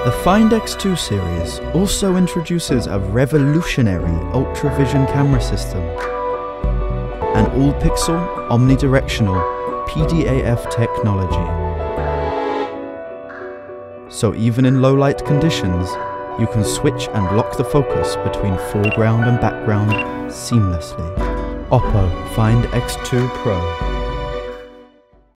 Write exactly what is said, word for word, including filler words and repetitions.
The Find X two series also introduces a revolutionary ultra-vision camera system, an all-pixel Omni Directional P D A F technology. So even in low-light conditions, you can switch and lock the focus between foreground and background seamlessly. OPPO Find X two Pro.